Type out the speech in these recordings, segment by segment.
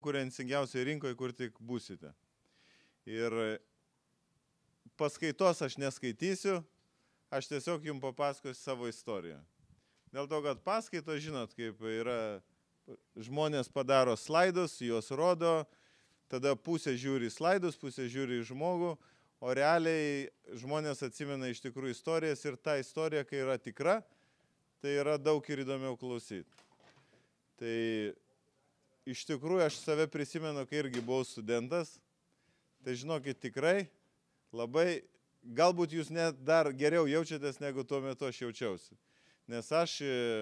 konkurencingiausioje rinkoje, kur tik būsite. Ir paskaitos aš neskaitysiu, aš tiesiog jums papasakosiu savo istoriją. Dėl to, kad paskaitos, žinot, kaip yra, žmonės padaro slaidus, juos rodo, tada pusė žiūri į slaidus, pusė žiūri į žmogų, o realiai žmonės atsimena iš tikrųjų istorijas ir ta istorija, kai yra tikra, tai yra daug ir įdomiau klausyti. Tai iš tikrųjų aš save prisimenu, kai irgi buvau studentas, tai žinokit tikrai labai, galbūt jūs net dar geriau jaučiatės, negu tuo metu aš jaučiausi. Nes aš,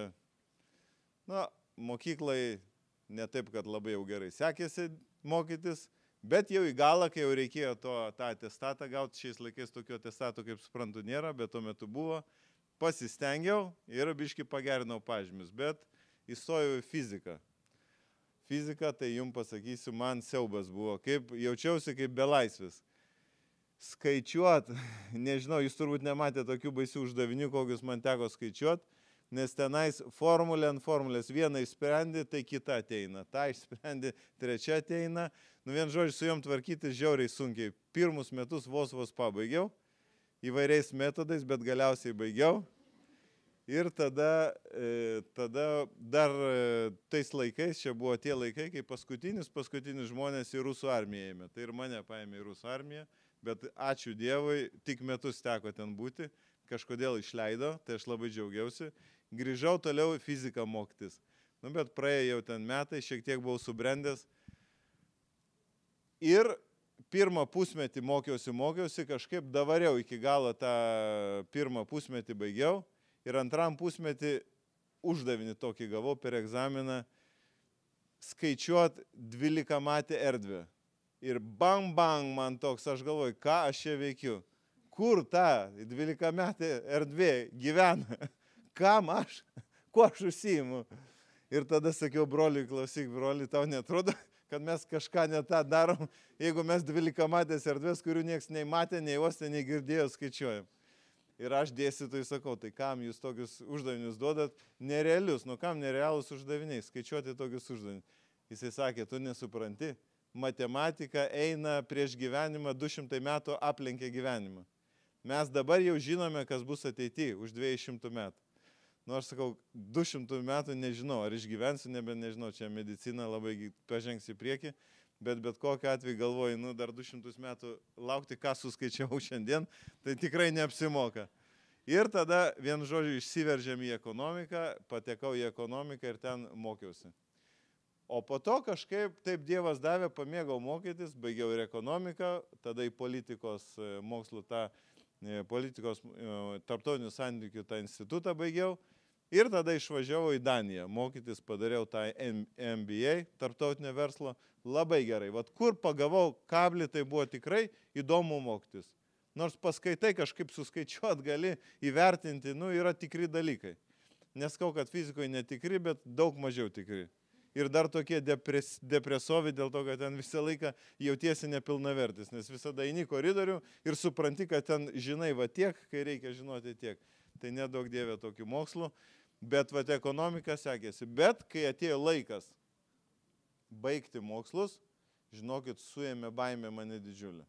mokyklai ne taip, kad labai jau gerai sekėsi mokytis, bet jau į galą, kai jau reikėjo tą atestatą gauti, šiais laikais tokio atestato, kaip suprantu, nėra, bet tuo metu buvo, pasistengiau ir biškį pagerinau pažymius, bet įstojau į fiziką. Fizika, tai jums pasakysiu, man siaubas buvo, jaučiausi kaip belaisvis. Skaičiuot, nežinau, jūs turbūt nematėte tokių baisių uždavinių, kokius man teko skaičiuot, nes tenais formulė ant formulės vieną išsprendi, tai kita ateina, tą išsprendi, trečia ateina. Vien žodžiu, su jom tvarkyti žiauriai sunkiai. Pirmus metus vos pabaigiau, įvairiais metodais, bet galiausiai baigiau. Ir tada dar tais laikais, čia buvo tie laikai, kai paskutinis žmonės į rusų armiją ėmė. Tai ir mane paėmė į rusų armiją, bet ačiū Dievui, tik metus teko ten būti, kažkodėl išleido, tai aš labai džiaugiausi. Grįžau toliau į fiziką mokytis. Bet praėjo jau ten metai, šiek tiek buvau subrendęs. Ir pirmą pusmetį mokiausi, kažkaip davariau iki galo tą pirmą pusmetį baigiau. Ir antram pusmetį uždavinį tokį gavau per egzaminą skaičiuot 12-matę erdvę. Ir bang man toks, aš galvoju, ką aš čia veikiu. Kur ta 12-metė erdvė gyvena? Kam aš? Kuo aš užsiimu? Ir tada sakiau broliui, klausyk, broli, tau netrodo, kad mes kažką ne tą darom, jeigu mes 12-matės erdvės, kurių nieks nei matė, nei uostė, nei girdėjo, skaičiuojam. Ir aš dėstytojui sakau, tai kam jūs tokius uždavinius duodat? Nerealius, kam nerealus uždaviniai, skaičiuoti tokius uždavinius. Jisai sakė, tu nesupranti, matematika eina prieš gyvenimą, 200 metų aplenkia gyvenimą. Mes dabar jau žinome, kas bus ateityje už 200 metų. Aš sakau, 200 metų nežinau, ar išgyvensiu, nežinau, čia medicina labai pažengs į priekį, bet kokiu atveju galvoju, dar 200 metų laukti, ką suskaičiavau šiandien, tai tikrai neapsimoka. Ir tada, vienu žodžiu, išsiveržėm į ekonomiką, patekau į ekonomiką ir ten mokiausi. O po to kažkaip taip Dievas davė, pamėgau mokytis, baigiau ir ekonomiką, tada į politikos mokslų politikos tarptautinių santykių tą institutą baigiau ir tada išvažiavau į Daniją. Mokytis padariau tą MBA, tarptautinio verslo, labai gerai. Vat kur pagavau kablį, tai buvo tikrai įdomu mokytis. Nors paskaitai kažkaip suskaičiuot gali įvertinti, yra tikri dalykai. Neskau, kad fizikoje netikri, bet daug mažiau tikri. Ir dar tokie depresovi dėl to, kad ten visą laiką jautiesi nepilnavertis, nes visada eini koridorių ir supranti, kad ten žinai va tiek, kai reikia žinoti tiek. Tai nedaug dievė tokių mokslų, bet va ekonomika sekėsi. Bet kai atėjo laikas baigti mokslus, žinokit, suėmė baimė mane didžiulė.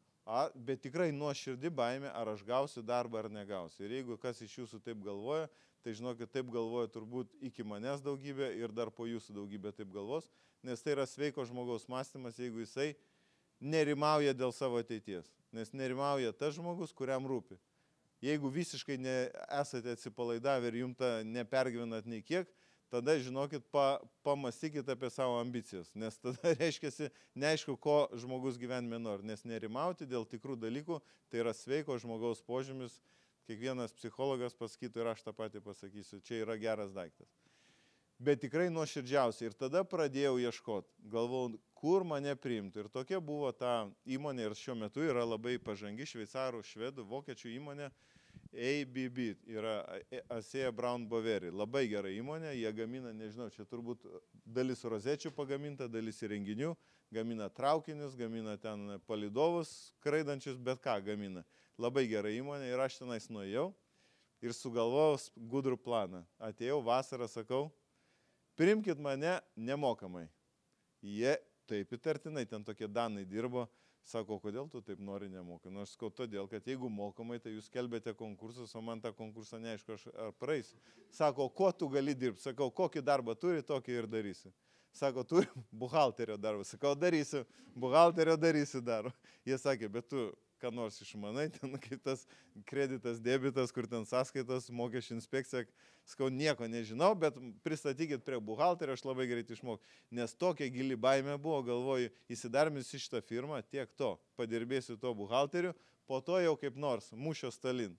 Bet tikrai nuoširdi baimė, ar aš gausiu darbą ar negausiu. Ir jeigu kas iš jūsų taip galvoja, tai žinokit, taip galvoja turbūt iki manęs daugybė ir dar po jūsų daugybė taip galvos, nes tai yra sveiko žmogaus mąstymas, jeigu jisai nerimauja dėl savo ateities. Nes nerimauja tas žmogus, kuriam rūpi. Jeigu visiškai esate atsipalaidavę ir jums nepergyvenat nei kiek, tada, žinokit, pamastykit apie savo ambicijas, nes tada reiškiasi neaišku, ko žmogus gyvenime nori, nes nerimauti dėl tikrų dalykų, tai yra sveiko žmogaus požymis. Kiekvienas psichologas pasakytų ir aš tą patį pasakysiu, čia yra geras daiktas. Bet tikrai nuoširdžiausiai. Ir tada pradėjau ieškoti, galvojau, kur mane priimtų. Ir tokia buvo ta įmonė ir šiuo metu yra labai pažangi šveicarų, švedų, vokiečių įmonė ABB, yra ASEA Brown Boveri. Labai gera įmonė, jie gamina, nežinau, čia turbūt dalis rozečių pagaminta, dalis įrenginių, gamina traukinius, gamina ten palydovus skraidančius, bet ką gamina. Labai gera įmonė ir aš tenais nuėjau ir sugalvojau gudrų planą. Atėjau vasarą, sakau, priimkit mane nemokamai. Jie taip įtartinai, ten tokie danai dirbo. Sako, kodėl tu taip nori nemokai? Nu, aš sakau, todėl, kad jeigu mokamai, tai jūs kelbėte konkursus, o man tą konkursą neaišku, ar praeisiu. Sako, kuo tu gali dirbti? Sakau, kokį darbą turi, tokį ir darysi. Sako, turi buhalterio darbą. Sakau, darysiu, buhalterio darysiu darbą. Jie sakė, bet tu ką nors išmanai, ten kaip tas kreditas, debitas, kur ten sąskaitos, mokesčių inspekcija. Sakau, nieko nežinau, bet pristatykit prie buhalterio, aš labai greit išmokau. Nes tokia gili baimė buvo, galvoju, įsidarbinsiu šitą firmą, tiek to, padirbėsiu to buhalteriu, po to jau kaip nors, mūšio Stalin.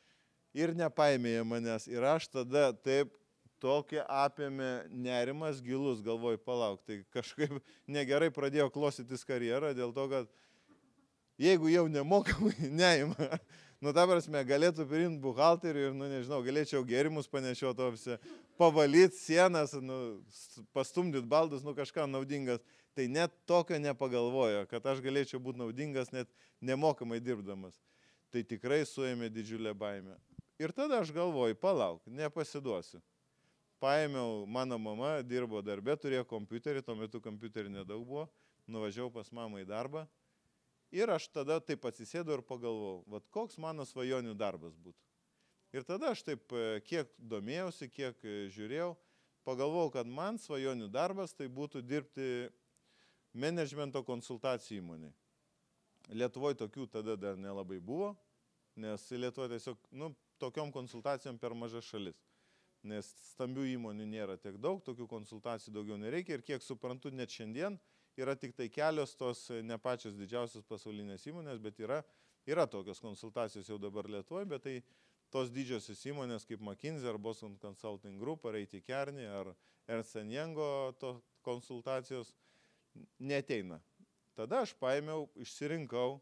Ir nepaėmė manęs. Ir aš tada taip tokia apėmė nerimas gilus, galvoju, palauk, tai kažkaip negerai pradėjo klostytis karjerą, dėl to, kad jeigu jau nemokamai neima, nu ta prasme, galėtų priimti buhalterį ir, nu nežinau, galėčiau gėrimus panešioti ofise, pavalyti sienas, nu, pastumdyti baldus, nu kažką naudingas. Tai net tokio nepagalvojo, kad aš galėčiau būti naudingas net nemokamai dirbdamas. Tai tikrai suėmė didžiulę baimę. Ir tada aš galvoju, palauk, nepasiduosiu. Paėmiau, mano mama dirbo darbe, turėjo kompiuterį, tuo metu kompiuterį nedaug buvo, nuvažiavau pas mamą į darbą. Ir aš tada taip atsisėdau ir pagalvojau, vat koks mano svajonių darbas būtų. Ir tada aš taip kiek domėjausi, kiek žiūrėjau, pagalvojau, kad man svajonių darbas tai būtų dirbti menedžmento konsultacijų įmonėje. Lietuvoje tokių tada dar nelabai buvo, nes Lietuvoje tiesiog, nu, tokiom konsultacijom per maža šalis. Nes stambių įmonių nėra tiek daug, tokių konsultacijų daugiau nereikia ir kiek suprantu, net šiandien yra tik tai kelios tos ne pačios didžiausios pasaulinės įmonės, bet yra tokios konsultacijos jau dabar Lietuvoje, bet tai tos didžiosios įmonės kaip McKinsey ar Boston Consulting Group ar A.T. Kearney ar Ernst & Youngo konsultacijos neteina. Tada aš paėmiau, išsirinkau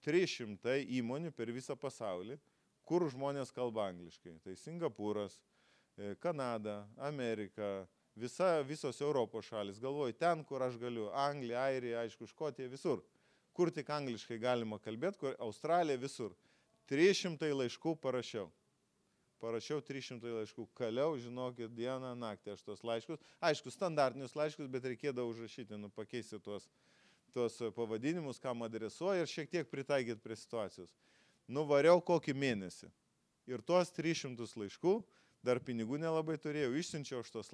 300 įmonių per visą pasaulį, kur žmonės kalba angliškai. Tai Singapūras, Kanada, Amerika, visos Europos šalis. Galvoju, ten, kur aš galiu, Anglija, Airija, aišku, Škotija, visur. Kur tik angliškai galima kalbėti, kur Australija, visur. 300 laiškų parašiau. Parašiau 300 laiškų. Kaliau, žinokit, dieną, naktį aš tos laiškus. Aišku, standartinius laiškus, bet reikėdavo užrašyti, pakeisti tuos pavadinimus, kam adresuoja ir šiek tiek pritaikyti prie situacijos. Nuvariau kokį mėnesį. Ir tuos 300 laiškų, dar pinigų nelabai turėjau, išsiunčiau tos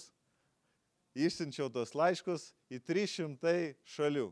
laiškus į 300 šalių.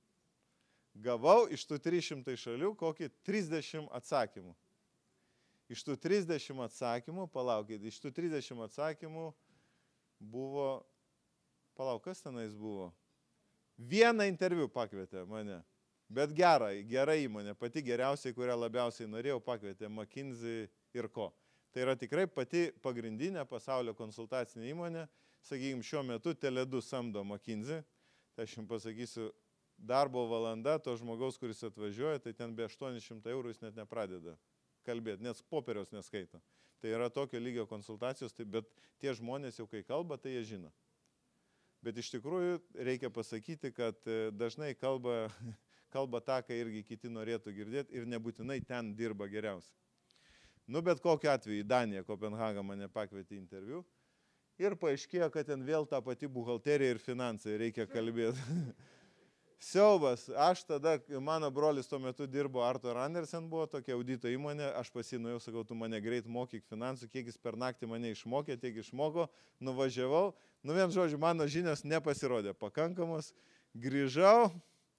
Gavau iš tų 300 šalių kokį 30 atsakymų. Iš tų 30 atsakymų, palaukit, iš tų 30 atsakymų buvo, kas tenais buvo? Vieną interviu pakvietė mane, bet gera įmonė, pati geriausiai, kurią labiausiai norėjau, pakvietė McKinsey ir ko. Tai yra tikrai pati pagrindinė pasaulio konsultacinė įmonė. Sakykime, šiuo metu Tele2 samdo McKinsey. Tai aš jums pasakysiu, darbo valanda to žmogaus, kuris atvažiuoja, tai ten be 800 eurų jis net nepradeda kalbėti, nes popieriaus neskaito. Tai yra tokio lygio konsultacijos, bet tie žmonės jau kai kalba, tai jie žino. Bet iš tikrųjų reikia pasakyti, kad dažnai kalba tą, ką irgi kiti norėtų girdėti ir nebūtinai ten dirba geriausiai. Nu, bet kokiu atveju į Daniją, Kopenhagą mane pakvietė interviu ir paaiškėjo, kad ten vėl ta pati buhalterija ir finansai reikia kalbėti. Siaubas, aš tada, mano brolis tuo metu dirbo, Arthur Andersen buvo tokia audito įmonė, aš pasinuėjau, sakau, tu mane greit mokyk finansų, kiek jis per naktį mane išmokė, tiek išmoko, nuvažiavau, nu vien žodžiu, mano žinios nepasirodė pakankamos, grįžau,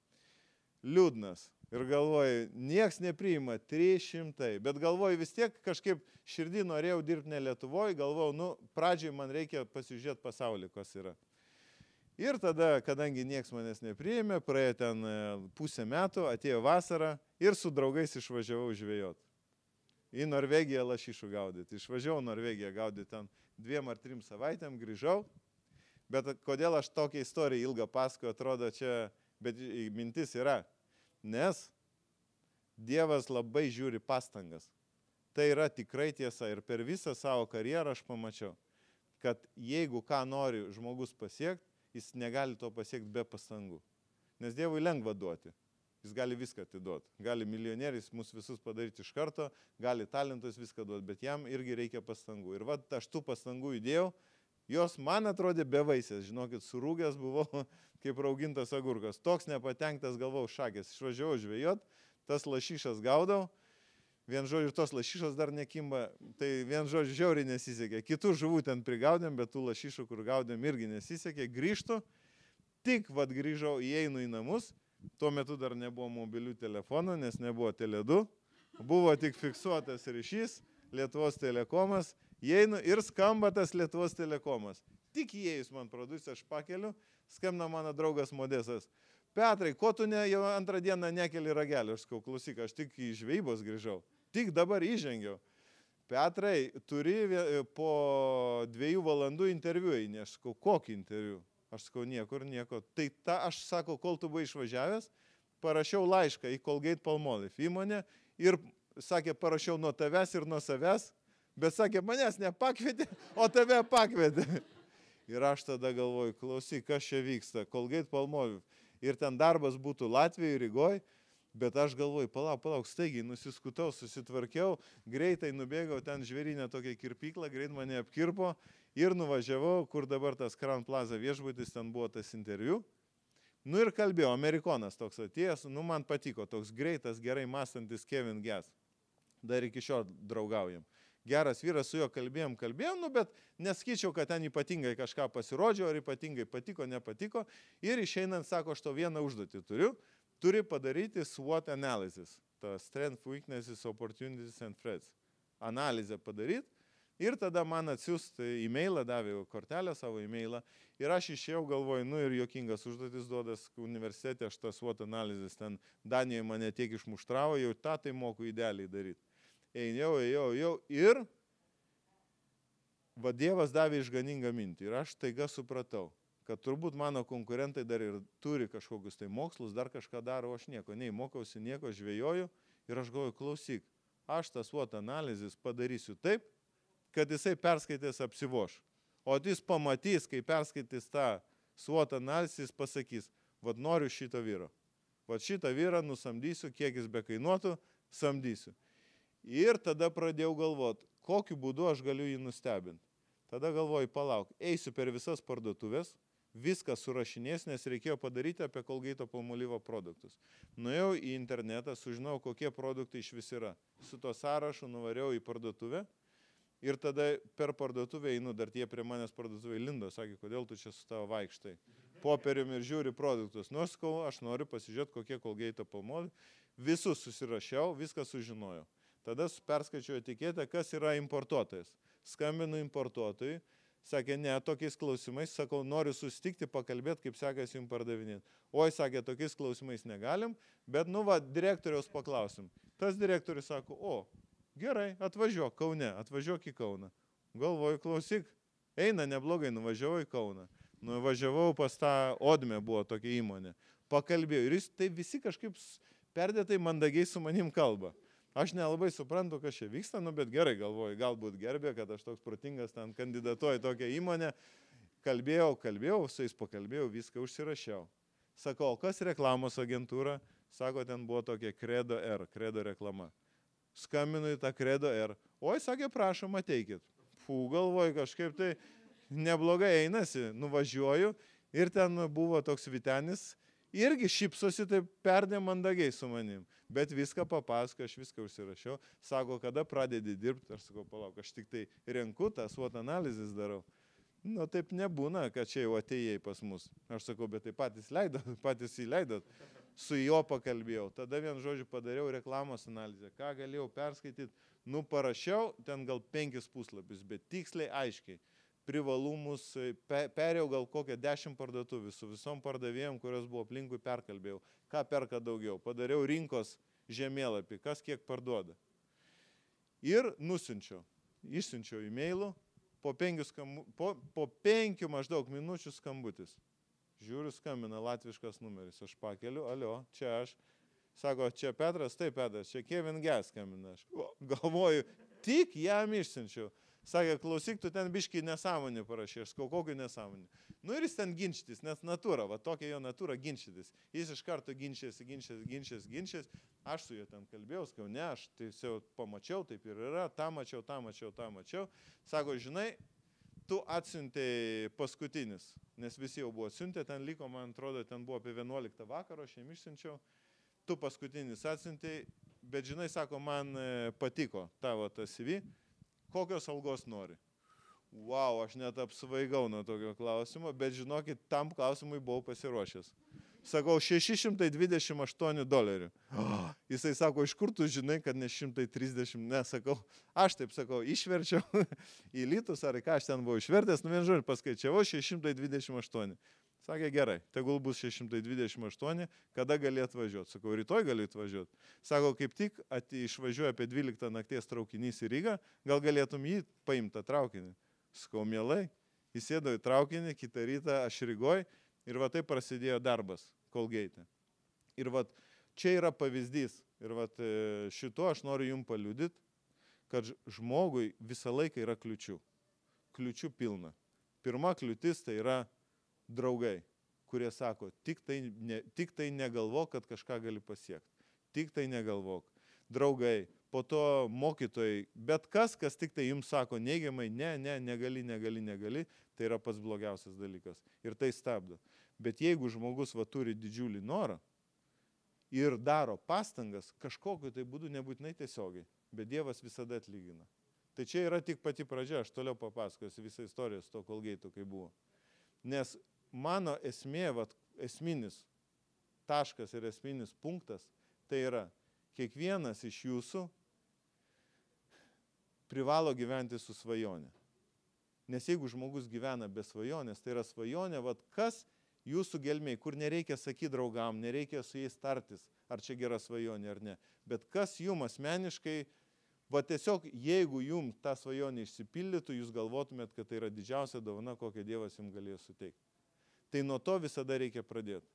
liūdnas. Ir galvoju, nieks nepriima, 300, bet galvoju vis tiek kažkaip širdį norėjau dirbti ne Lietuvoje, galvoju, nu, pradžiai man reikia pasižiūrėti pasaulį, kas yra. Ir tada, kadangi nieks manęs nepriėmė, praėjo ten pusę metų, atėjo vasara ir su draugais išvažiavau žvejoti. Į Norvegiją lašišų gaudyti. Išvažiavau Norvegiją gaudyti ten 2 ar 3 savaitėm, grįžau. Bet kodėl aš tokią istoriją ilgą pasakoju, atrodo čia, bet mintis yra. Nes Dievas labai žiūri pastangas. Tai yra tikrai tiesa ir per visą savo karjerą aš pamačiau, kad jeigu ką nori žmogus pasiekti, jis negali to pasiekti be pastangų. Nes Dievui lengva duoti. Jis gali viską atiduoti. Gali milijonieriais mus visus padaryti iš karto, gali talentus viską duoti, bet jam irgi reikia pastangų. Ir vat aš tų pastangų įdėjau, Jos man atrodė bevaisės, žinokit, surūgęs buvau kaip raugintas agurkas. Toks nepatenktas galvau šakės. Išvažiavau žvejot, tas lašišas gaudau. Vien žodžiu, tos lašišos dar nekimba, tai vien žodžiu žiauriai nesisekė. Kitų žuvų ten prigaudėm, bet tų lašišų, kur gaudėm, irgi nesisekė. Grįžtu, tik vad grįžau, įeinu į namus. Tuo metu dar nebuvo mobilių telefonų, nes nebuvo Tele2. Buvo tik fiksuotas ryšys, Lietuvos telekomas. Įeinu ir skamba tas Lietuvos telekomas. Tik įėjus man produkciją, aš pakeliu, skambina mano draugas Modesas. Petrai, ko tu jau antrą dieną nekeli ragelio? Aš sakau, klausyk, aš tik į žvejybos grįžau. Tik dabar įžengiau. Petrai, turi po 2 valandų interviu eini. Aš sakau, kokį interviu? Aš sakau, niekur, nieko. Tai aš sakau, kol tu buvai išvažiavęs, parašiau laišką į Colgate Palmolive įmonę ir sakė, parašiau nuo tavęs ir nuo savęs, bet sakė, manęs nepakvietė, o tave pakvietė. Ir aš tada galvoju, klausyk, kas čia vyksta, Colgate Palmolive. Ir ten darbas būtų Latvijoje, Rygoje, bet aš galvoju, palauk, staigiai nusiskutau, susitvarkiau, greitai nubėgau ten žvėrinę tokią kirpyklą, greit mane apkirpo ir nuvažiavau, kur dabar tas Crown Plaza viešbutis, ten buvo tas interviu. Nu ir kalbėjau, amerikonas toks atėjęs, nu man patiko, toks greitas, gerai mąstantis Kevin Gass. Dar iki šio draugaujam. Geras vyras, su juo kalbėjom, nu bet nesakyčiau, kad ten ypatingai kažką pasirodžiau, ar ypatingai patiko, nepatiko. Ir išeinant, sako, aš to vieną užduotį turi padaryti SWOT analysis, ta Strengths, Weaknesses, Opportunities and Threats. Analizę padaryti. Ir tada man atsiųsti e-mailą, davė kortelę savo e-mailą. Ir aš išėjau, galvoju, nu ir juokingas užduotis duodas universitete, aš tas SWOT analizės ten Danijoje mane tiek išmuštravo, jau tą tai moku idealiai daryti. Ėjau ir va Dievas davė išganingą mintį. Ir aš taiga supratau, kad turbūt mano konkurentai dar ir turi kažkokius tai mokslus, dar kažką daro, aš nieko, nei mokausi, nieko, žvejoju. Ir aš galvoju, klausyk, aš tas SWOT analizės padarysiu taip, kad jisai perskaitės apsivoš. O jis pamatys, kai perskaitys tą SWOT analizę, jis pasakys, vad noriu šito vyro. Vad šitą vyrą nusamdysiu, kiek jis bekainuotų, samdysiu. Ir tada pradėjau galvoti, kokiu būdu aš galiu jį nustebinti. Tada galvoju, palauk, eisiu per visas parduotuvės, viską surašinės, nes reikėjo padaryti apie Colgate Palmolive produktus. Nuėjau į internetą, sužinojau, kokie produktai iš vis yra. Su to sąrašu nuvariau į parduotuvę. Ir tada per parduotuvę einu, dar tie prie manęs parduotuvėje lindo, sakė, kodėl tu čia su tavo vaikštai. Popierium ir žiūri produktus. Nu, aš noriu pasižiūrėti, kokie Colgate Palmolive. Visus susirašiau, viską sužinojau. Tada perskaičiau etiketę, kas yra importuotojas. Skambinu importuotojui, sakė, ne, tokiais klausimais, sakau, noriu susitikti, pakalbėti, kaip sekasi jums pardavinėti. Oi, sakė, tokiais klausimais negalim, bet, nu, va, direktoriaus paklausim. Tas direktorius sako, o, gerai, atvažiuok Kaune, atvažiuok į Kauną. Galvoju, klausyk, eina neblogai, nuvažiavau į Kauną. Nuvažiavau pas tą Odmę, buvo tokia įmonė. Pakalbėjau ir jis tai visi kažkaip perdėtai mandagiai su manim kalba. Aš nelabai suprantu, kas čia vyksta, nu, bet gerai galvoju, galbūt gerbė, kad aš toks protingas ten kandidatuoju tokią įmonę. Kalbėjau, su jais pakalbėjau, viską užsirašiau. Sakau, kas reklamos agentūra? Sako, ten buvo tokia Credo R, Credo reklama. Skambinu į tą Credo R. Oi, sakė, prašom, ateikit. Galvoju, kažkaip tai neblogai einasi, nuvažiuoju ir ten buvo toks vytenis. Irgi šypsosi taip perdėm mandagiai su manim, bet viską papasako, aš viską užsirašiau. Sako, kada pradedi dirbti, aš sakau, palauk, aš tik tai renku tą SWOT analizės darau. Nu, taip nebūna, kad čia jau atėjai pas mus. Aš sakau, bet tai patys įleidot. Su juo pakalbėjau. Tada vien žodžiu padariau reklamos analizę. Ką galėjau perskaityti? Nu, parašiau ten gal 5 puslapius, bet tiksliai aiškiai. Privalumus, perėjau gal kokią 10 parduotuvių, su visom pardavėjom, kurios buvo aplinkui, perkalbėjau, ką perka daugiau. Padariau rinkos žemėlapį, kas kiek parduoda. Ir išsiunčiau e-mailų, po 5 maždaug minučių skambutis. Žiūriu, skambina latviškas numeris, aš pakeliu, alio, čia aš. Sako, čia Petras, taip Petras, čia Kevin Gass skambina. Aš galvoju, tik jam išsiunčiau. Sakė, klausyk, tu ten biškį nesąmonį parašė, aš sakau, kokį nesąmonį. Nu ir jis ten ginčytis, nes natūra, va tokia jo natūra ginčytis. Jis iš karto ginčės. Aš su juo ten kalbėjau, sakau, ne, aš tiesiog pamačiau, taip ir yra, tą mačiau. Sako, žinai, tu atsiuntėjai paskutinis, nes visi jau buvo atsiuntę, ten liko, man atrodo, ten buvo apie 11 vakaro, aš jiem išsiunčiau, tu paskutinis atsiuntėjai, bet žinai, sako, man patiko tavo tas CV, kokios algos nori. Wow, aš net apsvaigau nuo tokio klausimo, bet žinokit, tam klausimui buvau pasiruošęs. Sakau, $628. Jisai sako, iš kur tu žinai, kad ne 130, ne, sakau, aš taip sakau, išverčiau į litus, ar ką aš ten buvau išvertęs, nu vien žodžiu, paskaičiavau 628. Sakė, gerai, tegul bus 628, kada gali atvažiuoti. Sakau, rytoj gali atvažiuoti. Sako, kaip tik išvažiuoja apie 12 nakties traukinys į Rygą, gal galėtum jį paimti tą traukinį. Sakau, mielai, įsėdau į traukinį, kitą rytą aš Rygoj ir va taip prasidėjo darbas Colgate. Ir va čia yra pavyzdys. Ir va šito aš noriu jums paliudyti, kad žmogui visą laiką yra kliučių. Kliučių pilna. Pirma kliūtis tai yra draugai, kurie sako, tik tai negalvok, kad kažką gali pasiekti. Tik tai negalvok. Draugai, po to mokytojai, bet kas tik tai jums sako neigiamai, negali, tai yra pats blogiausias dalykas. Ir tai stabdo. Bet jeigu žmogus turi didžiulį norą ir daro pastangas, kažkokiu tai būdu nebūtinai tiesiogiai, bet Dievas visada atlygina. Tai čia yra tik pati pradžia, aš toliau papasakosiu visą istoriją su to Colgate, kai buvo. Nes mano esmė, esminis taškas ir esminis punktas, tai yra, kiekvienas iš jūsų privalo gyventi su svajonė. Nes jeigu žmogus gyvena be svajonės, tai yra svajonė, kas jūsų gelmiai, kur nereikia sakyti draugam, nereikia su jais tartis, ar čia gera svajonė ar ne. Bet kas jums asmeniškai, tiesiog jeigu jums ta svajonė išsipildytų, jūs galvotumėt, kad tai yra didžiausia dovana, kokią Dievas jums galėjo suteikti. Tai nuo to visada reikia pradėti.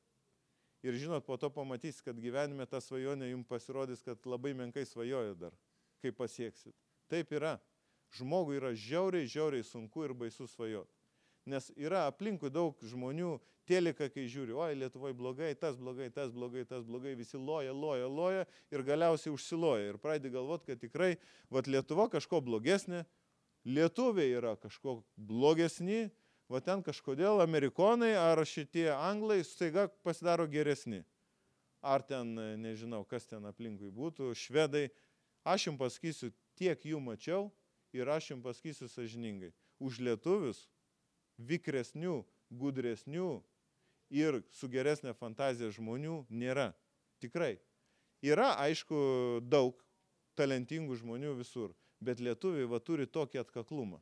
Ir žinot, po to pamatys, kad gyvenime ta svajonė jums pasirodys, kad labai menkai svajoja dar, kai pasieksit. Taip yra. Žmogui yra žiauriai sunku ir baisu svajoti. Nes yra aplinkui daug žmonių, teliką, kai žiūri, oi, Lietuvoje blogai, tas blogai, visi loja ir galiausiai užsiloja. Ir pradedi galvoti, kad tikrai, Lietuva kažko blogesnė, lietuviai yra kažko blogesni, ten kažkodėl amerikonai ar šitie anglai staiga pasidaro geresni. Ar ten, nežinau, kas ten aplinkui būtų, švedai. Aš jums pasakysiu, tiek jų mačiau ir aš jums pasakysiu sąžiningai. Už lietuvius vikresnių, gudresnių ir su geresnė fantazija žmonių nėra. Tikrai. Yra, aišku, daug talentingų žmonių visur, bet lietuviai turi tokį atkaklumą.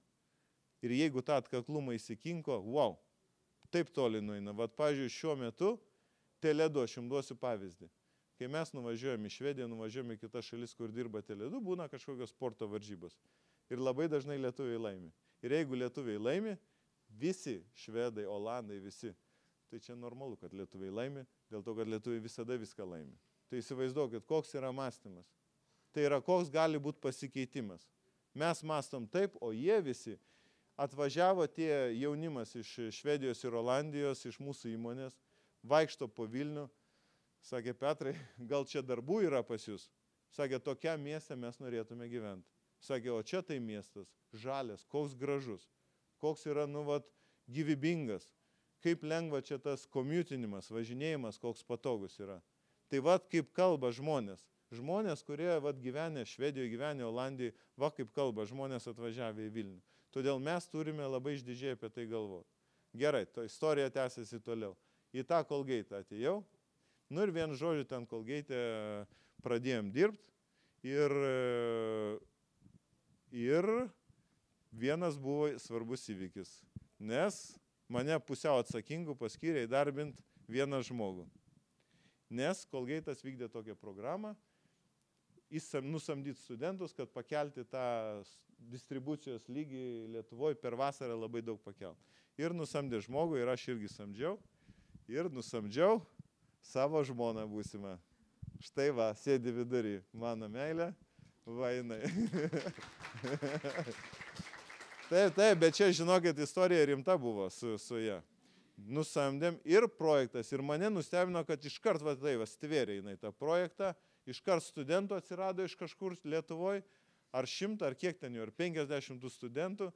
Ir jeigu tą atkaklumą įsikinko, wow, taip toli nueina. Pavyzdžiui, šiuo metu Teledu, aš jums duosiu pavyzdį. Kai mes nuvažiuojame į Švediją, nuvažiuojame į kitas šalis, kur dirba Teledu, būna kažkokios sporto varžybos. Ir labai dažnai lietuviai laimi. Ir jeigu lietuviai laimi, visi švedai, olandai, visi, tai čia normalu, kad lietuviai laimi, dėl to, kad lietuviai visada viską laimi. Tai įsivaizduokit, koks yra mąstymas. Tai yra, koks gali būti pasikeitimas. Mes mąstom taip, o jie visi atvažiavo tie jaunimas iš Švedijos ir Olandijos, iš mūsų įmonės, vaikšto po Vilnių, sakė, Petrai, gal čia darbų yra pas jūs? Sakė, tokiam mieste mes norėtume gyventi. Sakė, o čia tai miestas, žalias, koks gražus, koks yra, gyvybingas, kaip lengva čia tas komiutinimas, važinėjimas, koks patogus yra. Tai kaip kalba žmonės. Žmonės, kurie gyvenė Švedijoje, gyvenė Olandijoje, kaip kalba žmonės atvažiavę į Vilnių. Todėl mes turime labai išdidžiai apie tai galvoti. Gerai, to istorija tęsiasi toliau. Į tą Colgate atėjau, ir vien žodžiu ten Colgate pradėjom dirbti ir vienas buvo svarbus įvykis, nes mane pusiau atsakingų paskyrė įdarbinti vieną žmogų. Nes Colgate'as vykdė tokią programą, nusamdyti studentus, kad pakelti tą distribucijos lygį Lietuvoje per vasarą labai daug pakelt. Ir nusamdė žmogų, ir aš irgi samdžiau. Ir nusamdžiau savo žmoną būsimą. Štai sėdi vidury, mano meilė, jinai. Taip, bet čia, žinokit, istorija rimta buvo su ja. Nusamdėm ir projektas. Ir mane nustebino, kad iškart stvėrė jinai tą projektą. Iškart studentų atsirado iš kažkur Lietuvoje. Ar 100, ar kiek ten jau, ar 50 studentų.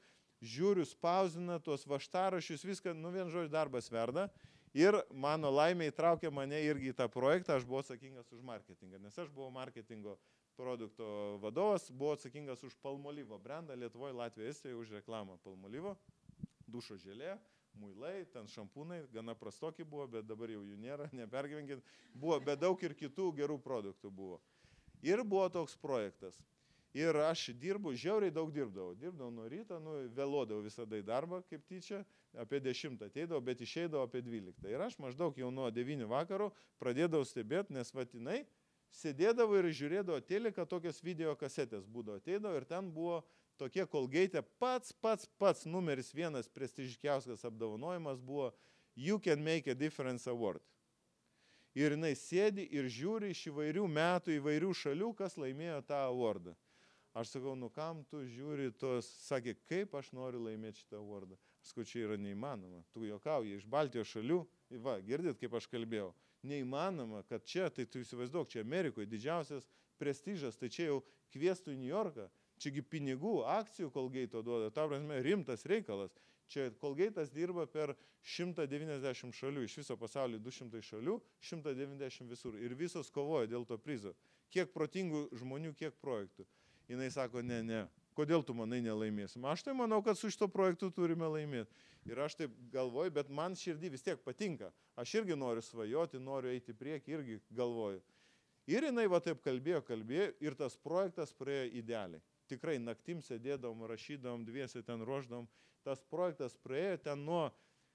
žiūriu, spausdina tuos vaštarašius, viską, nu vien žodžiu, darbas verda. Ir mano laimė įtraukė mane irgi į tą projektą, aš buvau atsakingas už marketingą, nes aš buvau marketingo produkto vadovas, buvau atsakingas už Palmolivo brandą Lietuvoje, Latvijoje, Estijoje, už reklamą Palmolivo, dušo želė, muilai, ten šampūnai, gana prastoki buvo, bet dabar jau jų nėra, nepergyvenkit, buvo, bet daug ir kitų gerų produktų buvo. Ir buvo toks projektas. Ir aš žiauriai daug dirbdavau nuo ryto, vėluodavau visada į darbą, kaip tyčia, apie 10 ateidavau, bet išeidavau apie 12. Ir aš maždaug jau nuo 9 vakaro pradėdavau stebėti, nes vatinai sėdėdavau ir žiūrėdavau teleką, tokios video kasetės būdavo, ateidavau ir ten buvo tokie Colgate, pats numeris 1 prestižiškiausias apdovanojimas buvo You Can Make a Difference Award. Ir jinai sėdi ir žiūri iš įvairių metų, įvairių šalių, kas laimėjo tą awardą. Aš sakau, nu kam tu žiūri tos, sakė, kaip aš noriu laimėti šitą awardą. Aš sakau, čia yra neįmanoma. Tu juokauji iš Baltijos šalių, va, girdit, kaip aš kalbėjau. Neįmanoma, kad čia, tai tu įsivaizduok, čia Amerikoje didžiausias prestižas, tai čia jau kviestų į New Yorką. Čiagi pinigų, akcijų Colgate duoda, ta prasme, rimtas reikalas. Čia Colgate'as dirba per 190 šalių, iš viso pasaulio 200 šalių, 190 visur. Ir visos kovoja dėl to prizo. Kiek protingų žmonių, kiek projektų. Jis sako, ne, kodėl tu manai nelaimėsim? Aš tai manau, kad su šito projektu turime laimėti. Ir aš taip galvoju, bet man širdį vis tiek patinka. Aš irgi noriu svajoti, noriu eiti prieki, irgi galvoju. Ir jinai va taip kalbėjo ir tas projektas praėjo idealiai. Tikrai naktim sėdėdavom, rašydavom, dviese ten ruoždavom. Tas projektas praėjo ten nuo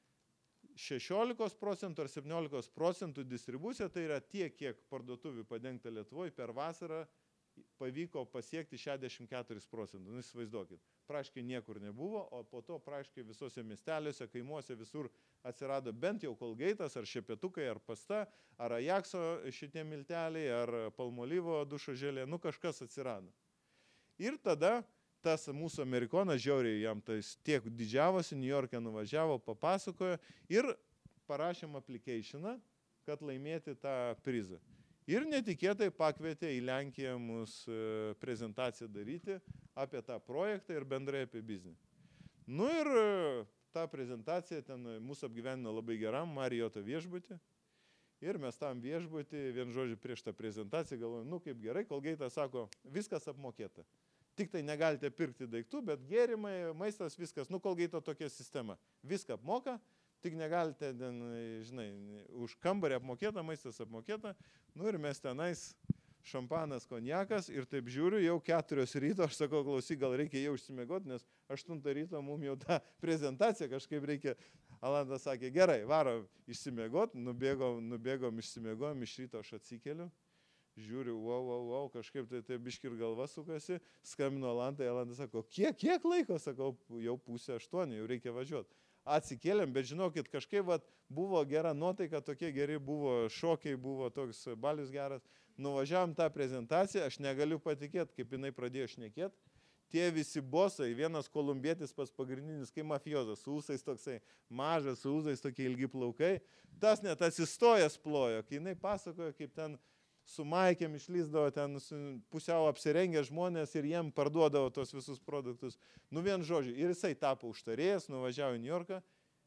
16% ar 17% distribucija, tai yra tiek, kiek parduotuvių padengta Lietuvoje per vasarą pavyko pasiekti 64%. Nu, įsivaizduokit, praškai niekur nebuvo, o po to praškai visose miesteliuose, kaimuose visur atsirado bent jau Colgate'as, ar šepetukai, ar pasta, ar Ajaxo šitie milteliai, ar Palmolivo dušo želė, nu kažkas atsirado. Ir tada tas mūsų amerikonas žiauriai jam tiek didžiavosi, New York'e nuvažiavo, papasakojo ir parašėm applicationą, kad laimėti tą prizą. Ir netikėtai pakvietė į Lenkiją mus prezentaciją daryti apie tą projektą ir bendrai apie biznį. Nu ir ta prezentacija ten mūsų apgyvenino labai geram Marriotto viešbutį. Ir mes tam viešbutį, vien žodžiu, prieš tą prezentaciją galvojom, nu kaip gerai, Colgate'as sako, viskas apmokėta. Tik tai negalite pirkti daiktų, bet gėrimai, maistas, viskas, nu Colgate'o tokia sistema. Viską apmoka, tik negalite, žinai, už kambarį apmokėta, maistas apmokėta. Nu ir mes tenais šampanas, konjakas ir taip žiūriu, jau 4 ryto, aš sakau, klausyk, gal reikia jau išsimiegoti, nes 8 ryto mums jau tą prezentaciją kažkaip reikia. Alandas sakė, gerai, varo išsimiegoti, nubėgom, išsimiegojom, iš ryto aš atsikeliu. Žiūriu, wow, kažkaip tai biški ir galva sukasi, skambino Alandai, Alandas sako, kiek laiko, sakau, jau 7:30, jau reikia važiuoti. Atsikėlėm, bet žinokit, kažkaip buvo gera nuotaika, tokie geri buvo šokiai, buvo toks balius geras. Nuvažiavom tą prezentaciją, aš negaliu patikėti, kaip jinai pradėjo šnekėti. Tie visi bosai, vienas kolumbietis pats pagrindinis, kaip mafiozas, su ūsais toksai mažas, su ūsais tokie ilgi plaukai. Tas net atsistojęs plojo, kai jinai pasakojo, kaip ten su maikėm išlysdavo ten pusiau apsirengę žmonės ir jiem parduodavo tos visus produktus. Nu vien žodžiu, ir jisai tapo užtarėjas, nuvažiavo į New Yorką,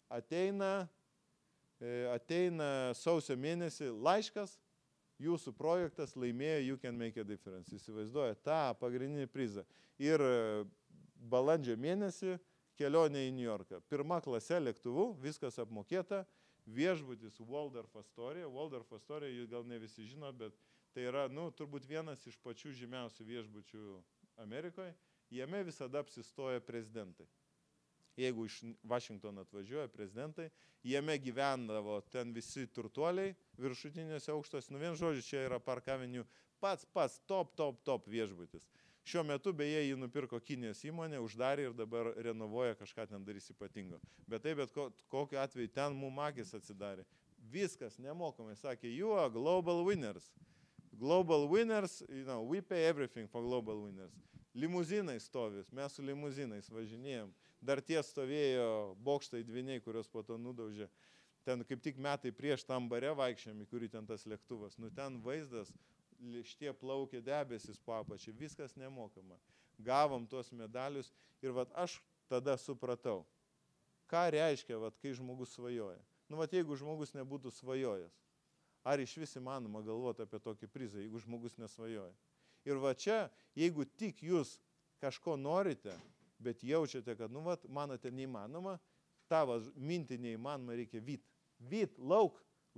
ateina sausio mėnesį laiškas, jūsų projektas laimėjo You Can Make a Difference. Įsivaizduoja tą pagrindinį prizą. Ir balandžio mėnesį kelionė į New Yorką. 1. klase lėktuvu, viskas apmokėta. Viešbutis Waldorf Astoria. Waldorf Astoria, jūs gal ne visi žino, bet tai yra, turbūt vienas iš pačių žymiausių viešbučių Amerikoje. Jame visada apsistoja prezidentai. Jeigu iš Vašingtono atvažiuoja prezidentai, jame gyvendavo ten visi turtuoliai viršutinėse aukštos. Nu vien žodžiu, čia yra Park Avenue pats top viešbutis. Šiuo metu beje jį nupirko Kinijos įmonė, uždarė ir dabar renovuoja, kažką ten darys ypatingo. Bet kokiu atveju ten mum akis atsidarė. Viskas nemokamai, sakė, you are global winners. Global winners, we pay everything for global winners. Limuzinai stovis, mes su limuzinais važinėjom. Dar tie stovėjo bokštai dviniai, kurios po to nudaužė. Ten kaip tik metai prieš tam bare vaikščiam, į kurį ten tas lėktuvas. Nu ten vaizdas, šitie plaukė debesis po apačią, viskas nemokama. Gavom tuos medalius ir aš tada supratau, ką reiškia, vat, kai žmogus svajoja. Nu, vat, jeigu žmogus nebūtų svajojęs, ar iš vis įmanoma galvoti apie tokį prizą, jeigu žmogus nesvajoja. Ir va čia, jeigu tik jūs kažko norite, bet jaučiate, kad, nu, vat, manote neįmanoma, tavo mintį neįmanoma reikia vyt. Vyt, lauk,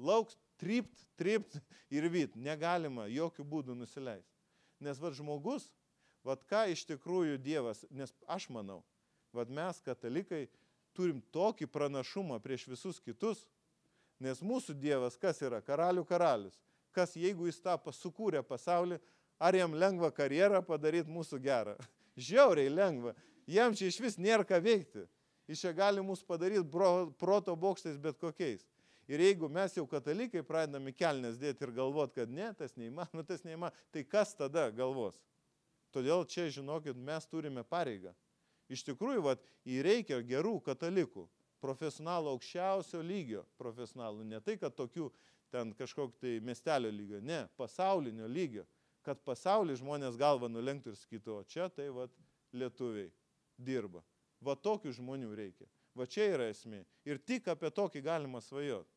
trypt ir vyt. Negalima jokių būdų nusileisti. Nes vat žmogus, vat ką iš tikrųjų Dievas, nes aš manau, vat mes katalikai turim tokį pranašumą prieš visus kitus, nes mūsų Dievas kas yra? Karalių karalius. Kas jeigu jis tą sukūrė pasaulį, ar jam lengva karjerą padaryti mūsų gerą? Žiauriai lengva. Jam čia iš vis nėra ką veikti. Jis čia gali mus padaryti proto bokštais bet kokiais. Ir jeigu mes jau katalikai pradedame kelnes dėti ir galvoti, kad ne, tas neįmanoma, tai kas tada galvos? Todėl čia, žinokit, mes turime pareigą. Iš tikrųjų, vat, reikia gerų katalikų, profesionalų aukščiausio lygio profesionalų. Ne tai, kad tokių ten kažkokio tai miestelio lygio, ne, pasaulinio lygio. Kad pasaulį žmonės galvą nulenktų ir sakytų, o čia tai vat, lietuviai dirba. Va tokių žmonių reikia. Va čia yra esmė. Ir tik apie tokį galima svajoti.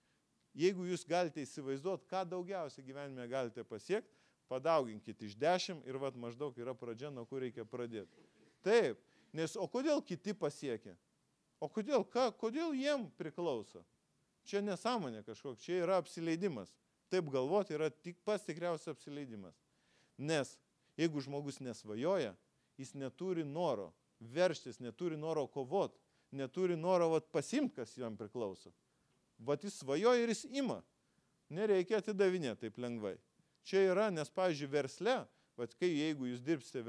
Jeigu jūs galite įsivaizduoti, ką daugiausiai gyvenime galite pasiekti, padauginkite iš 10 ir vat maždaug yra pradžia, nuo kur reikia pradėti. Taip, nes o kodėl kiti pasiekia? O kodėl jiem priklauso? Čia nesąmonė kažkokia, čia yra apsileidimas. Taip galvoti yra tik pats tikriausias apsileidimas. Nes jeigu žmogus nesvajoja, jis neturi noro verštis, neturi noro kovoti, neturi noro pasimti, kas jam priklauso. Vat jis svajoja ir jis ima. Nereikia atidavinėti taip lengvai. Čia yra, nes, pavyzdžiui, versle, vat kai jeigu jūs dirbsite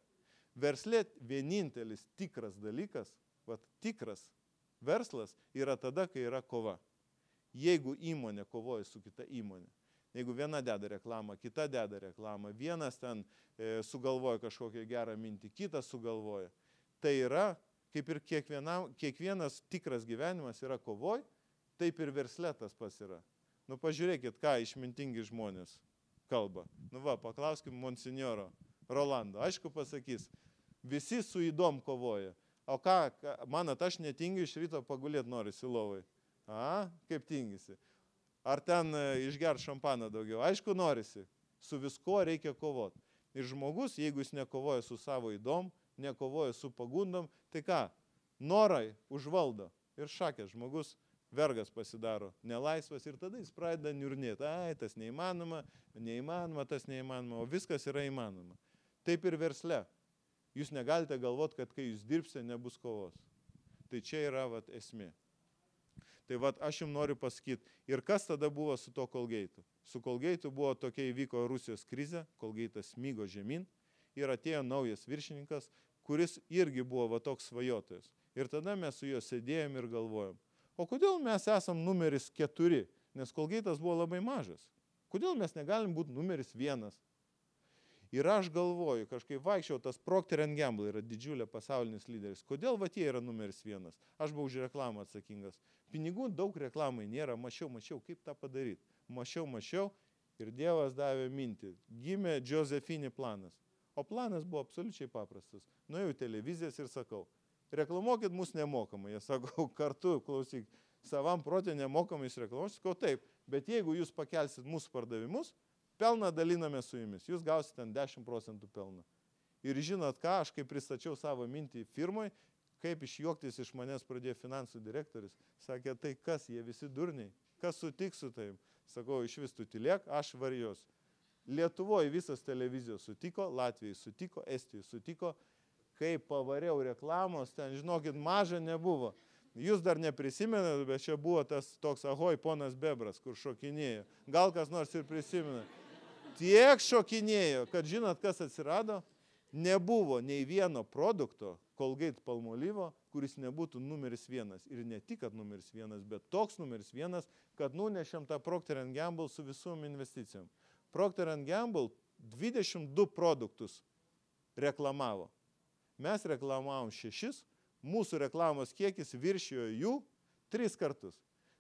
versle vienintelis tikras dalykas, vat tikras verslas yra tada, kai yra kova. Jeigu įmonė kovoja su kita įmonė, jeigu viena deda reklamą, kita deda reklamą, vienas ten sugalvoja kažkokią gerą mintį, kitas sugalvoja, tai yra, kaip ir kiekvienas tikras gyvenimas yra kovoj, taip ir versle tas pats yra. Nu, pažiūrėkit, ką išmintingi žmonės kalba. Nu, va, paklauskim monsinjoro Rolando. Aišku pasakys, visi su įdom kovoja. O ką, manat, aš netingiu iš ryto pagulėti norisi lovai. A, kaip tingisi. Ar ten išger šampaną daugiau? Aišku, norisi. Su viskuo reikia kovoti. Ir žmogus, jeigu jis nekovoja su savo įdom, nekovoja su pagundom, tai ką? Norai užvaldo. Ir šakė, žmogus vergas pasidaro, nelaisvas ir tada jis pradeda niurnėti. Ai, tas neįmanoma, tas neįmanoma, o viskas yra įmanoma. Taip ir versle. Jūs negalite galvoti, kad kai jūs dirbsite, nebus kovos. Tai čia yra vat, esmė. Tai vat, aš jums noriu pasakyti, ir kas tada buvo su to Colgate? Su Colgate buvo tokia įvyko Rusijos krizė, Colgate smigo žemyn ir atėjo naujas viršininkas, kuris irgi buvo va, toks svajotojas. Ir tada mes su juo sėdėjom ir galvojom, o kodėl mes esam numeris 4, nes Colgate'as buvo labai mažas. Kodėl mes negalim būti numeris 1? Ir aš galvoju, kažkaip vaikščiau, tas Procter & Gamble yra didžiulė pasaulinis lyderis. Kodėl va tie yra numeris 1? Aš buvau už reklamą atsakingas. Pinigų daug reklamai nėra, mačiau, kaip tą padaryti. Mačiau ir Dievas davė mintį. Gimė Josephine planas. O planas buvo absoliučiai paprastas. Nuėjau į televizijas ir sakau, reklamuokit mus nemokamai. Jie sako, kartu, klausyk, savam protė nemokamai reklamuokit. Sakau, taip, bet jeigu jūs pakelsit mūsų pardavimus, pelną daliname su jumis. Jūs gausite ten 10% pelną. Ir žinot ką, aš kai pristačiau savo mintį firmai, kaip išjuoktis iš manęs pradėjo finansų direktorius. Sakė, tai kas, jie visi durniai? Kas sutiks su taim? Sakau, iš vis tu tylėk, aš varijos. Lietuvoje visas televizijos sutiko, Latvijai sutiko, Estijai sutiko. Kai pavariau reklamos, ten, žinokit, maža nebuvo. Jūs dar neprisimenat, bet čia buvo tas toks ahoj ponas Bebras, kur šokinėjo. Gal kas nors ir prisimena. Tiek šokinėjo, kad žinot, kas atsirado? Nebuvo nei vieno produkto Colgate Palmolive, kuris nebūtų numeris 1. Ir ne tik, kad numeris 1, bet toks numeris 1, kad nunešėm tą Procter & Gamble su visom investicijom. Procter & Gamble 22 produktus reklamavo. Mes reklamavom 6, mūsų reklamos kiekis viršijo jų 3 kartus.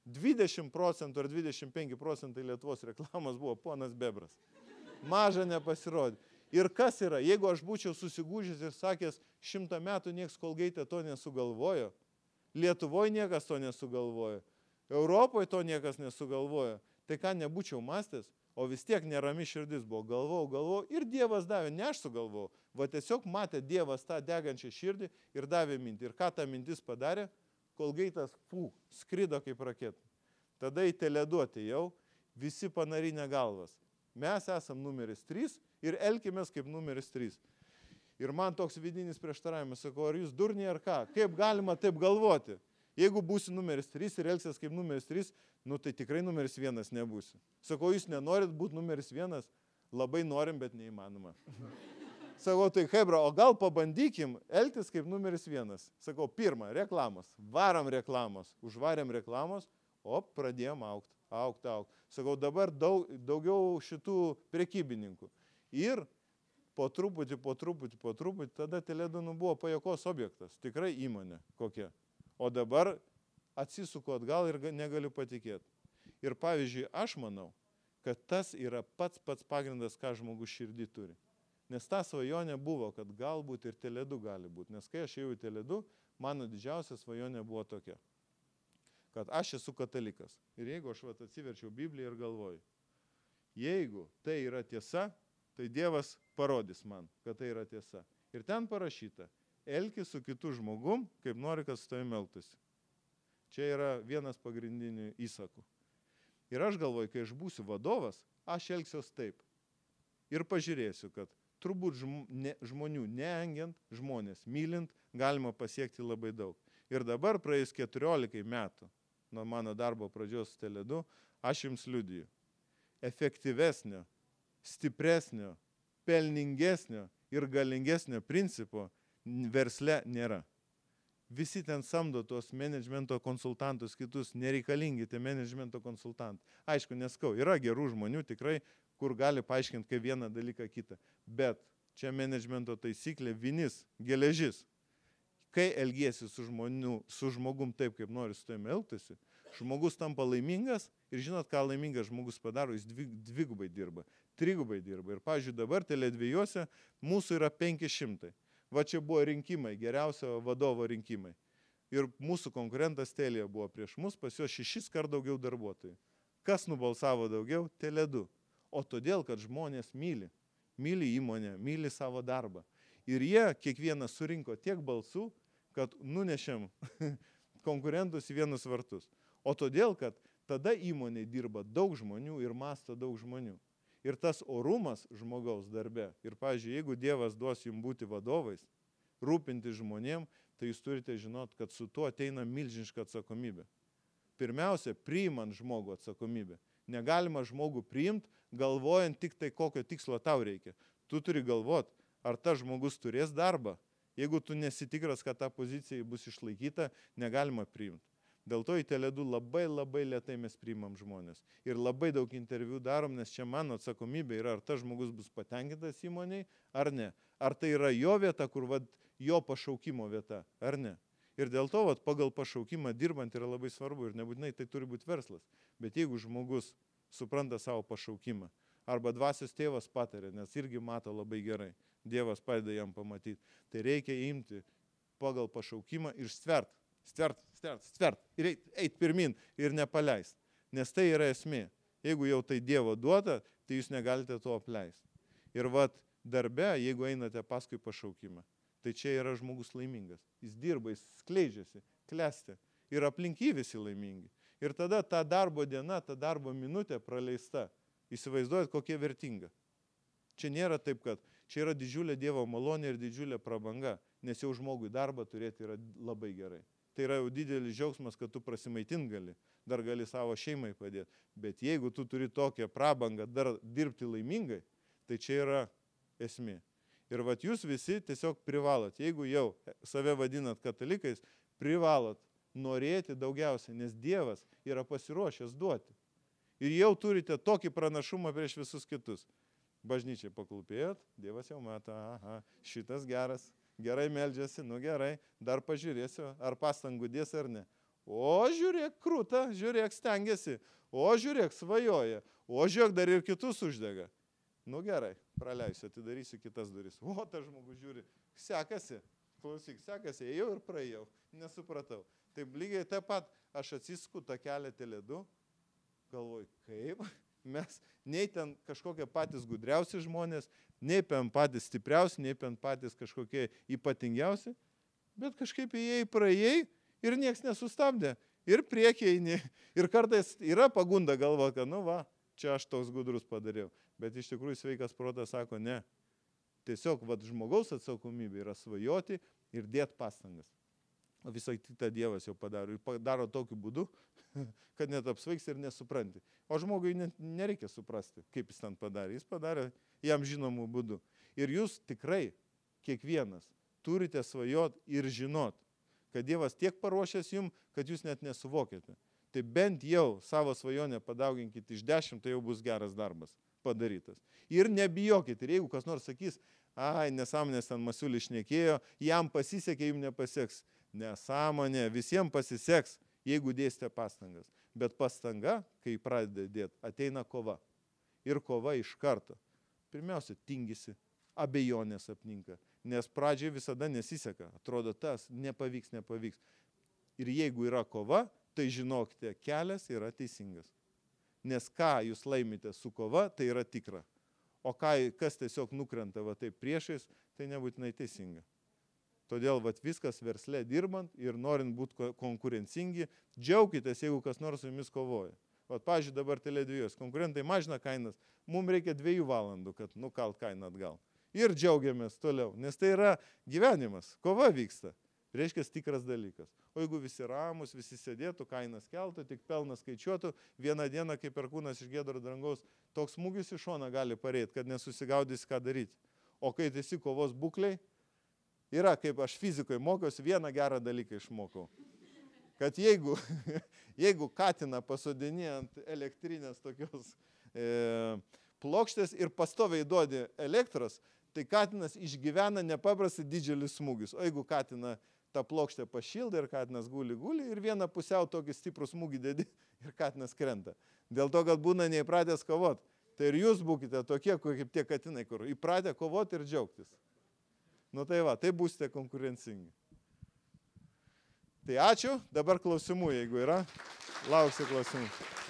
20% ar 25% Lietuvos reklamos buvo ponas Bebras. Maža nepasirodė. Ir kas yra, jeigu aš būčiau susigūžęs ir sakęs, 100 metų nieks Kolgeite to nesugalvojo, Lietuvoje niekas to nesugalvojo, Europoje to niekas nesugalvojo, tai ką nebūčiau mąstęs, o vis tiek nerami širdis buvo, galvojau ir Dievas davė, ne aš sugalvojau, va tiesiog matė Dievas tą degančią širdį ir davė mintį. Ir ką ta mintis padarė, Kolgeitas skrido kaip raketa. Tada į Teledu atėjau, visi panarinę galvas. Mes esam numeris 3 ir elkimės kaip numeris 3. Ir man toks vidinis prieštaravimas, sakau, ar jūs durniai ar ką? Kaip galima taip galvoti? Jeigu būsi numeris 3 ir elgsies kaip numeris 3, nu tai tikrai numeris 1 nebūsi. Sakau, jūs nenorit būti numeris 1? Labai norim, bet neįmanoma. Sakau, tai hebra, o gal pabandykim elgtis kaip numeris 1. Sakau, pirma, reklamos. Varam reklamos. Užvarėm reklamos, pradėjom augti. Sakau, dabar daugiau šitų prekybininkų. Ir po truputį, tada Teledu buvo pajuokos objektas. Tikrai įmonė kokia. O dabar atsisuku atgal ir negaliu patikėti. Ir pavyzdžiui, aš manau, kad tas yra pats pagrindas, ką žmogus širdį turi. Nes ta svajonė buvo, kad galbūt ir Teledu gali būti. Nes kai aš ėjau į Teledu, mano didžiausia svajonė buvo tokia, kad aš esu katalikas. Ir jeigu aš atsiverčiau Bibliją ir galvoju, jeigu tai yra tiesa, tai Dievas parodys man, kad tai yra tiesa. Ir ten parašyta, elkis su kitu žmogum, kaip nori, kad su tavimi elgtųsi. Čia yra vienas pagrindinių įsakų. Ir aš galvoju, kai aš būsiu vadovas, aš elgsiuos taip. Ir pažiūrėsiu, kad turbūt žmonių neengiant, žmonės mylint, galima pasiekti labai daug. Ir dabar praėjus 14 metų nuo mano darbo pradžios Teledu, aš jums liudiju. Efektyvesnio, stipresnio, pelningesnio ir galingesnio principo versle nėra. Visi ten samdo tuos menedžmento konsultantus, kitus nereikalingi tie menedžmento konsultantai. Aišku, neskau, yra gerų žmonių tikrai, kur gali paaiškinti kaip vieną dalyką kitą. Bet čia menedžmento taisyklė, vinis, geležis. Kai elgiesi su žmogum taip, kaip nori su tavimi elgtųsi, žmogus tampa laimingas ir žinot, ką laimingas žmogus padaro, jis dvigubai dirba, trigubai dirba. Ir pavyzdžiui, dabar Tele2 mūsų yra 500. Va čia buvo rinkimai, geriausio vadovo rinkimai. Ir mūsų konkurentas Telija buvo prieš mus, pas juos 6 kart daugiau darbuotojų. Kas nubalsavo daugiau? Tele2. O todėl, kad žmonės myli įmonę, myli savo darbą. Ir jie kiekvienas surinko tiek balsų, kad nunešėm konkurentus į vienus vartus. O todėl, kad tada įmonė dirba daug žmonių ir mąsto daug žmonių. Ir tas orumas žmogaus darbe. Ir, pavyzdžiui, jeigu Dievas duos jums būti vadovais, rūpinti žmonėm, tai jūs turite žinot, kad su tuo ateina milžiniška atsakomybė. Pirmiausia, priimant žmogų atsakomybę. Negalima žmogų priimti, galvojant tik tai, kokio tikslo tau reikia. Tu turi galvot, ar tas žmogus turės darbą. Jeigu tu nesitikras, kad ta pozicija bus išlaikyta, negalima priimti. Dėl to į Teledu labai lėtai mes priimam žmonės. Ir labai daug interviu darom, nes čia mano atsakomybė yra, ar tas žmogus bus patenkintas įmoniai, ar ne. Ar tai yra jo vieta, kur jo pašaukimo vieta, ar ne. Ir dėl to pagal pašaukimą dirbant yra labai svarbu ir nebūtinai tai turi būti verslas. Bet jeigu žmogus supranta savo pašaukimą, arba dvasios tėvas patarė, nes irgi mato labai gerai, Dievas padeda jam pamatyti, tai reikia imti pagal pašaukimą ir stvert ir eit pirmin ir nepaleist. Nes tai yra esmė. Jeigu jau tai Dievo duota, tai jūs negalite to apleisti. Ir darbe, jeigu einate paskui pašaukimą, tai čia yra žmogus laimingas. Jis dirba, jis skleidžiasi, klesti. Ir aplink jį visi laimingi. Ir tada ta darbo diena, ta darbo minutė praleista. Įsivaizduojat, kokia vertinga. Čia nėra taip, kad čia yra didžiulė Dievo malonė ir didžiulė prabanga, nes jau žmogui darbą turėti yra labai gerai. Tai yra jau didelis džiaugsmas, kad tu prasimaitin gali, dar gali savo šeimai padėti. Bet jeigu tu turi tokią prabangą dar dirbti laimingai, tai čia yra esmė. Ir jūs visi tiesiog privalot, jeigu jau save vadinat katalikais, privalot norėti daugiausiai, nes Dievas yra pasiruošęs duoti. Ir jau turite tokį pranašumą prieš visus kitus. Bažnyčiai paklūpėjot, Dievas jau mato, aha, šitas geras. Gerai meldžiasi, nu gerai, dar pažiūrėsiu, ar pastangų dės ar ne. O žiūrėk, krūta, žiūrėk, stengiasi, o žiūrėk, svajoja, o žiūrėk, dar ir kitus uždega. Nu gerai, praleisiu, atidarysiu kitas duris. O, tas žmogus žiūri, sekasi, klausyk, sekasi, ėjau ir praėjau, nesupratau. Taip lygiai taip pat aš atsisku tą kelią Tele2, galvoju, kaip mes, nei ten kažkokie patys gudriausi žmonės, nei pen patys stipriausi, nei pen patys kažkokie ypatingiausi, bet kažkaip įėjai, praėjai ir nieks nesustabdė. Ir priekiai eini. Ir kartais yra pagunda galvoti, kad nu va, čia aš toks gudrus padariau. Bet iš tikrųjų sveikas protas sako, ne. Tiesiog vat, žmogaus atsakomybė yra svajoti ir dėti pastangas. O visai kitą Dievas jau padaro. Ir padaro tokiu būdu, kad net apsvaigs ir nesupranti. O žmogui nereikia suprasti, kaip jis ten padarė. Jis padarė jam žinomų būdų. Ir jūs tikrai, kiekvienas, turite svajot ir žinot, kad Dievas tiek paruošęs jums, kad jūs net nesuvokėte. Tai bent jau savo svajonę padauginkit iš 10, tai jau bus geras darbas padarytas. Ir nebijokit. Ir jeigu kas nors sakys, ai, nesąmonės ten Masiulis šnekėjo, jam pasisekė, jums nepaseks. Nesąmonė, visiems pasiseks, jeigu dėsite pastangas. Bet pastanga, kai pradeda dėti, ateina kova. Ir kova iš karto. Pirmiausia, tingisi, abejonės apninka. Nes pradžiai visada nesiseka. Atrodo, tas nepavyks. Ir jeigu yra kova, tai žinokite, kelias yra teisingas. Nes ką jūs laimite su kova, tai yra tikra. O kas tiesiog nukrenta va taip priešais, tai nebūtinai teisinga. Todėl vat, viskas versle dirbant ir norint būti konkurencingi, džiaukitės, jeigu kas nors su jumis kovoja. Vat, pavyzdžiui, dabar Tele2, konkurentai mažina kainas, mums reikia 2 valandų, kad nukalt kainą atgal. Ir džiaugiamės toliau, nes tai yra gyvenimas, kova vyksta. Reiškia tikras dalykas. O jeigu visi ramus, visi sėdėtų, kainas keltų, tik pelną skaičiuotų, vieną dieną, kaip perkūnas iš giedro dangaus, toks smūgis iš šoną gali pareiti, kad nesusigaudys, ką daryti. O kai esi kovos būkliai, yra, kaip aš fizikoje mokiausi, vieną gerą dalyką išmokau. Kad jeigu katiną pasodini ant elektrinės tokios plokštės ir pastoviai duodi elektros, tai katinas išgyvena nepaprastai didžiulis smūgis. O jeigu katiną tą plokštę pašilda ir katinas guli ir vieną pusiau tokį stiprų smūgį dedi ir katinas krenta. Dėl to, kad būna neįpratęs kovot. Tai ir jūs būkite tokie, kaip tie katinai, kur įpratę kovoti ir džiaugtis. Nu tai va, tai būsite konkurencingi. Tai ačiū, dabar klausimų, jeigu yra. Lauksiu klausimų.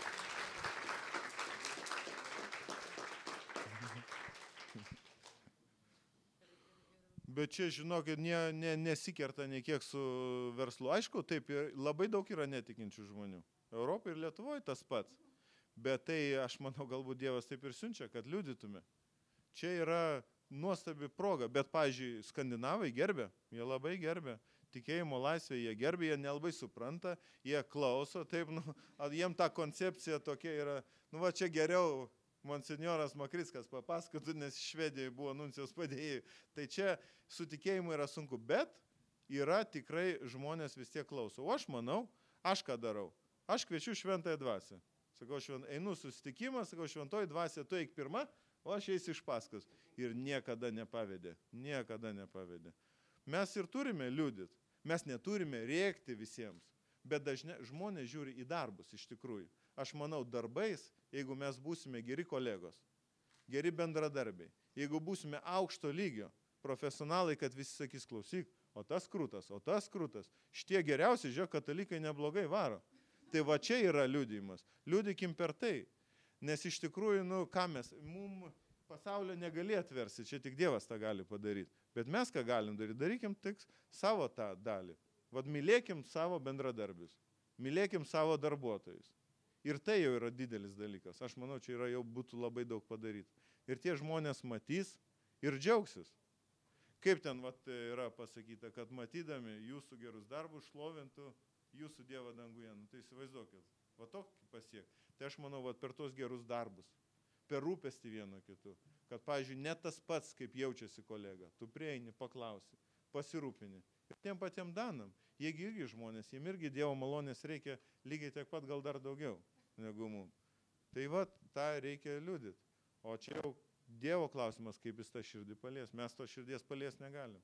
Bet čia, žinokit, nesikerta nei kiek su verslu. Aišku, taip, labai daug yra netikinčių žmonių. Europoje ir Lietuvoje tas pats. Bet tai, aš manau, galbūt Dievas taip ir siunčia, kad liudytume. Čia yra nuostabi proga. Bet, pavyzdžiui, skandinavai gerbė, jie labai gerbė. Tikėjimo laisvė jie gerbė, jie nelabai supranta, jie klauso. Taip, jiem ta koncepcija tokia yra, nu va čia geriau monsinjoras Makrickas papasakotų, nes Švedijoje buvo nuncijos padėjėjai. Tai čia su tikėjimu yra sunku, bet yra tikrai žmonės vis tiek klauso. O aš manau, aš ką darau? Aš kviečiu šventąją dvasią. Sakau, einu susitikimą, sakau, šventoji dvasia, tu eik pirma, o aš eisiu iš paskos. Ir niekada nepavedė. Niekada nepavedė. Mes ir turime liudyti. Mes neturime rėkti visiems. Bet dažnai žmonės žiūri į darbus iš tikrųjų. Aš manau, darbais, jeigu mes būsime geri kolegos, geri bendradarbiai, jeigu būsime aukšto lygio profesionalai, kad visi sakys, klausyk, o tas krūtas, šitie geriausi, žiūrėk, katalikai neblogai varo. Tai va čia yra liudijimas. Liudikim per tai. Nes iš tikrųjų, nu, ką mums pasaulio negali atversi, čia tik Dievas tą gali padaryti. Bet mes ką galim daryti? Darykim tik savo tą dalį. Vat mylėkim savo bendradarbius. Mylėkim savo darbuotojus. Ir tai jau yra didelis dalykas. Aš manau, čia yra jau būtų labai daug padaryti. Ir tie žmonės matys ir džiaugsis. Kaip ten vat, yra pasakyta, kad matydami jūsų gerus darbus šlovintų jūsų Dievą danguje. Nu, tai įsivaizduokit, va tokį pasiek. Tai aš manau, vat, per tos gerus darbus, per rūpestį vieno kitų, kad, pavyzdžiui, ne tas pats, kaip jaučiasi kolega. Tu prieini, paklausi, pasirūpini. Ir tiem patiem danam, jiegi irgi žmonės, jiem irgi Dievo malonės reikia lygiai tiek pat, gal dar daugiau negu mums. Tai va, tą reikia liudyti. O čia jau Dievo klausimas, kaip jis tą širdį palies. Mes to širdies palies negalim.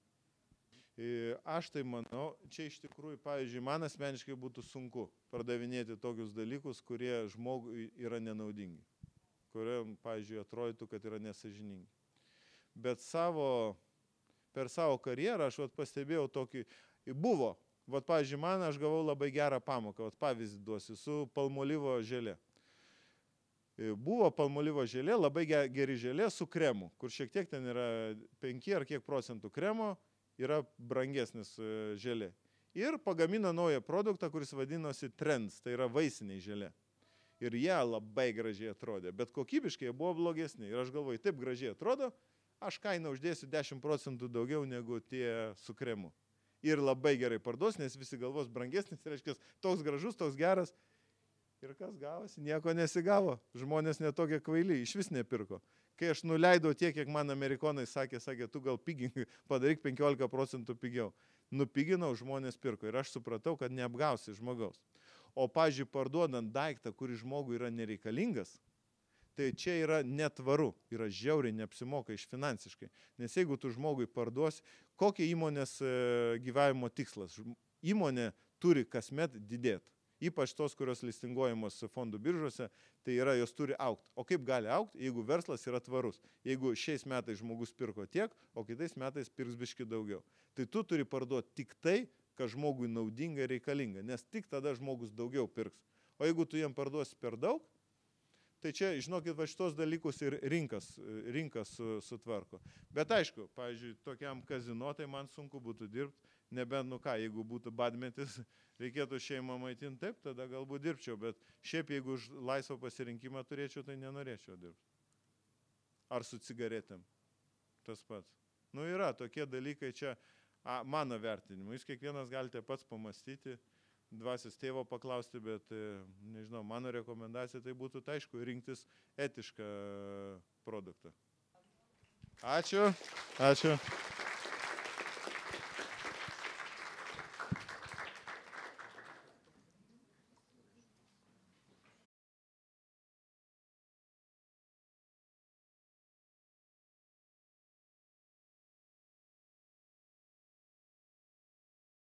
Aš tai manau, čia iš tikrųjų, pavyzdžiui, man asmeniškai būtų sunku pardavinėti tokius dalykus, kurie žmogui yra nenaudingi. kuriam, pavyzdžiui, atrodytų, kad yra nesąžiningi. Bet per savo karjerą aš pastebėjau tokį, buvo, pavyzdžiui, aš gavau labai gerą pamoką, pavyzdį duosiu, su palmolyvo želė. Buvo palmolyvo želė, labai geri želė su kremu, kur šiek tiek ten yra 5 ar kiek procentų kremo, yra brangesnis želė. Ir pagamino naują produktą, kuris vadinosi Trends, tai yra vaisiniai želė. Ir jie labai gražiai atrodė, bet kokybiškai jie buvo blogesni. Ir aš galvoju, taip gražiai atrodo, aš kainą uždėsiu 10 procentų daugiau negu tie su kremu. Ir labai gerai parduos, nes visi galvos brangesnis, reiškia, toks gražus, toks geras. Ir kas gavosi? Nieko nesigavo. Žmonės netokie kvailiai, iš vis nepirko. Kai aš nuleidau tiek, kiek man amerikonai sakė, tu gal pigink, padaryk 15 procentų pigiau. Nupiginau, žmonės pirko. Ir aš supratau, kad neapgausi žmogaus. O, pavyzdžiui, parduodant daiktą, kuris žmogui yra nereikalingas, tai čia yra netvaru, yra žiauriai neapsimoka iš finansiškai. Nes jeigu tu žmogui parduosi, kokia įmonės gyvavimo tikslas? Įmonė turi kasmet didėti. Ypač tos, kurios listinguojamos fondų biržose, tai yra, jos turi aukti. O kaip gali aukti, jeigu verslas yra tvarus? Jeigu šiais metais žmogus pirko tiek, o kitais metais pirks biški daugiau. Tai tu turi parduoti tik tai, kas žmogui naudinga ir reikalinga, nes tik tada žmogus daugiau pirks. O jeigu tu jiem parduosi per daug, tai čia, žinokit, šitos dalykus ir rinkas sutvarko. Bet aišku, pavyzdžiui, tokiam kazino, tai man sunku būtų dirbti, nebent, jeigu būtų badmetis, reikėtų šeimą maitinti, taip, tada galbūt dirbčiau, bet šiaip, jeigu laisvą pasirinkimą turėčiau, tai nenorėčiau dirbti. Ar su cigaretėm. Tas pats. Yra tokie dalykai čia, mano vertinimu. Jūs kiekvienas galite pats pamastyti, dvasios tėvo paklausti, bet, nežinau, mano rekomendacija tai būtų, tai aišku, rinktis etišką produktą. Ačiū. Ačiū.